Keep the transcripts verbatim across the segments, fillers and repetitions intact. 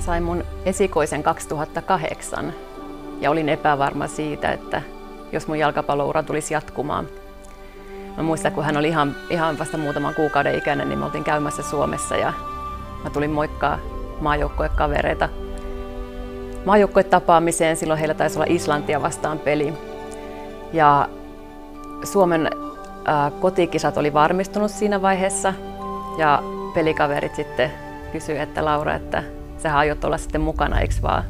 sain mun esikoisen kaksituhattakahdeksan ja olin epävarma siitä, että jos mun jalkapalloura tulisi jatkumaan. Mä muistan, kun hän oli ihan, ihan vasta muutaman kuukauden ikäinen, niin me oltiin käymässä Suomessa ja mä tulin moikkaa maajoukkuekavereita maajoukkuetapaamiseen. Silloin heillä taisi olla Islantia vastaan peli. Ja Suomen ää, kotikisat oli varmistunut siinä vaiheessa ja pelikaverit sitten kysyivät, että Laura, että sä aiot olla sitten mukana, eikö vaan?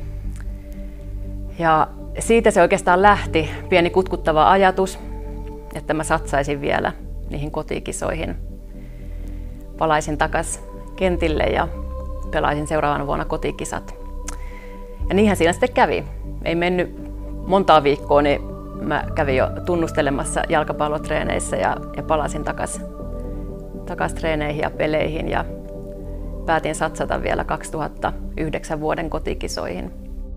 Ja siitä se oikeastaan lähti, pieni kutkuttava ajatus, että mä satsaisin vielä niihin kotikisoihin. Palaisin takas kentille ja pelaisin seuraavana vuonna kotikisat. Ja niinhän siinä sitten kävi. Ei mennyt montaa viikkoa, niin mä kävin jo tunnustelemassa jalkapallotreeneissä ja, ja palasin takas, takas treeneihin ja peleihin. Ja päätin satsata vielä kaksituhattayhdeksän vuoden kotikisoihin.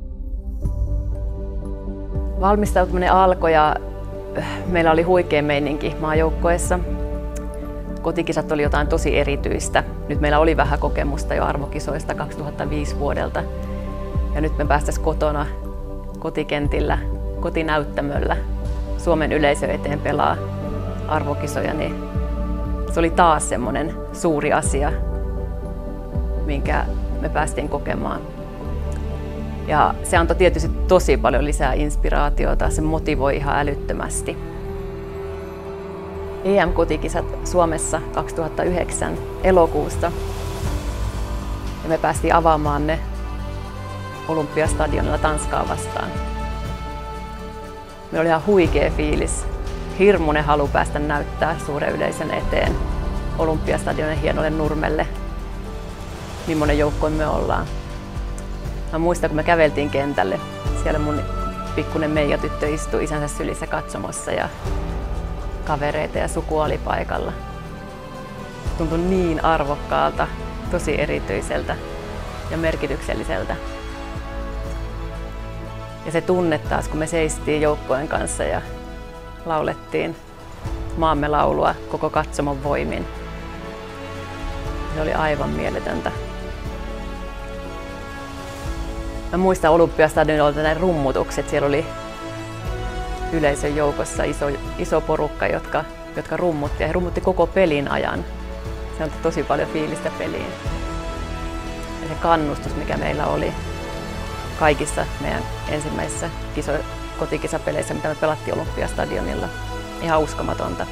Valmistautuminen alkoi ja meillä oli huikea meininki maajoukkoessa. Kotikisat oli jotain tosi erityistä. Nyt meillä oli vähän kokemusta jo arvokisoista kaksituhattaviisi vuodelta. Ja nyt me päästäisiin kotona, kotikentillä, kotinäyttämöllä Suomen yleisö eteen pelaa arvokisoja, niin se oli taas semmoinen suuri asia, minkä me päästiin kokemaan. Ja se antoi tietysti tosi paljon lisää inspiraatiota, se motivoi ihan älyttömästi. E M-kotikisat Suomessa kaksituhattayhdeksän elokuusta ja me päästiin avaamaan ne Olympiastadionilla Tanskaa vastaan. Meillä oli ihan huikea fiilis, hirmuinen halu päästä näyttää suuren yleisön eteen Olympiastadionin hienolle nurmelle, millainen joukkue me ollaan. Mä muistan, kun me käveltiin kentälle, siellä mun pikkuinen Meija-tyttö istui isänsä sylissä katsomossa ja kavereita ja sukua oli paikalla. Tuntui niin arvokkaalta, tosi erityiseltä ja merkitykselliseltä. Ja se tunne taas, kun me seistiin joukkojen kanssa ja laulettiin maamme laulua koko katsomon voimin. Se oli aivan mieletöntä. Mä muistan Olympiastadionilla ne rummutukset. Siellä oli yleisön joukossa iso, iso porukka, jotka, jotka rummutti ja he rummutti koko pelin ajan. Se antoi tosi paljon fiilistä peliin. Ja se kannustus, mikä meillä oli kaikissa meidän ensimmäisissä kiso, kotikisapeleissä, mitä me pelattiin Olympiastadionilla. Ihan uskomatonta.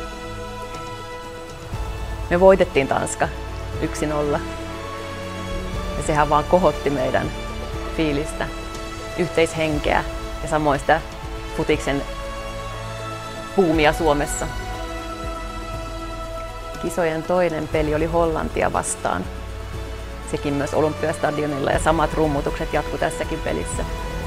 Me voitettiin Tanska yksi nolla. Ja sehän vaan kohotti meidän fiilistä, yhteishenkeä ja samoin sitä futiksen buumia Suomessa. Kisojen toinen peli oli Hollantia vastaan. Sekin myös Olympiastadionilla ja samat rummutukset jatku tässäkin pelissä.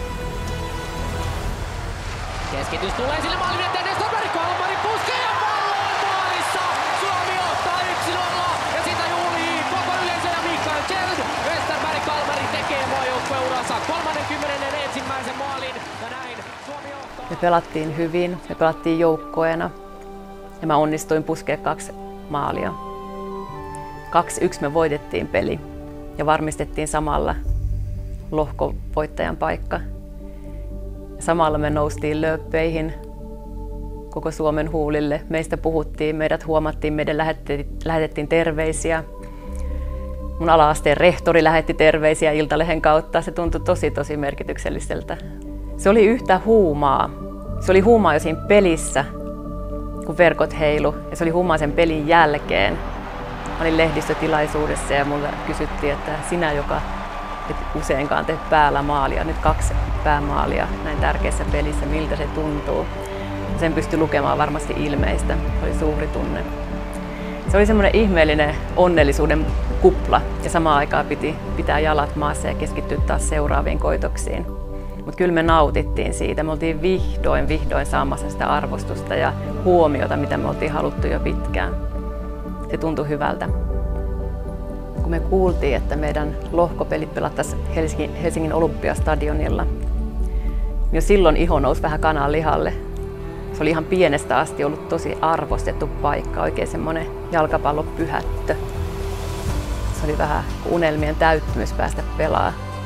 Keskitys tulee sille maalin eteen, Westerberg Kalmari puskee ja pallo on maalissa! Suomi ottaa yksi nolla ja sitä juhlii koko yleisö ja Mikael Kjeld. Westerberg Kalmari tekee maajoukkueuransa kolmaskymmenesensimmäisen maalin ja näin Suomi ottaa. Me pelattiin hyvin, me pelattiin joukkoena ja mä onnistuin puskea kaksi maalia. kaksi yksi me voitettiin peli ja varmistettiin samalla lohkovoittajan paikka. Samalla me noustiin lööppeihin koko Suomen huulille. Meistä puhuttiin, meidät huomattiin, meidän lähetettiin terveisiä. Mun ala-asteen rehtori lähetti terveisiä Iltalehden kautta. Se tuntui tosi tosi merkitykselliseltä. Se oli yhtä huumaa. Se oli huumaa jo siinä pelissä, kun verkot heilu. Ja se oli huumaa sen pelin jälkeen. Mä olin lehdistötilaisuudessa ja mulle kysyttiin, että sinä, joka et useinkaan tee päällä maalia, nyt kaksi päämaalia näin tärkeässä pelissä, miltä se tuntuu. Sen pystyi lukemaan varmasti ilmeistä. Se oli suuri tunne. Se oli semmoinen ihmeellinen onnellisuuden kupla ja samaan aikaan piti pitää jalat maassa ja keskittyä taas seuraaviin koitoksiin. Mutta kyllä me nautittiin siitä. Me oltiin vihdoin, vihdoin saamassa sitä arvostusta ja huomiota, mitä me oltiin haluttu jo pitkään. Se tuntui hyvältä. Kun me kuultiin, että meidän lohkopelit pelattaisiin Helsingin, Helsingin Olympiastadionilla, niin jo silloin iho nousi vähän kanan lihalle. Se oli ihan pienestä asti ollut tosi arvostettu paikka, oikein semmoinen jalkapallopyhättö. Se oli vähän unelmien täyttymys päästä pelaamaan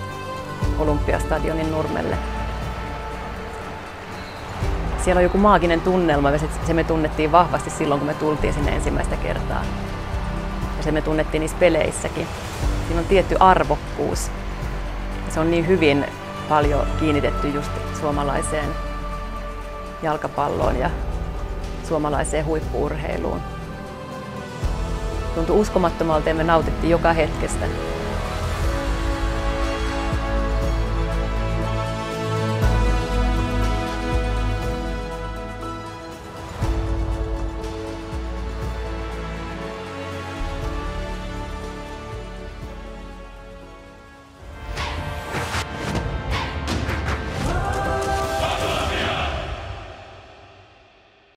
Olympiastadionin nurmelle. Siellä on joku maaginen tunnelma ja se me tunnettiin vahvasti silloin, kun me tultiin sinne ensimmäistä kertaa. Ja se me tunnettiin niissä peleissäkin. Siinä on tietty arvokkuus. Se on niin hyvin paljon kiinnitetty just suomalaiseen jalkapalloon ja suomalaiseen huippu-urheiluun. Tuntui uskomattomalta ja me nautittiin joka hetkestä.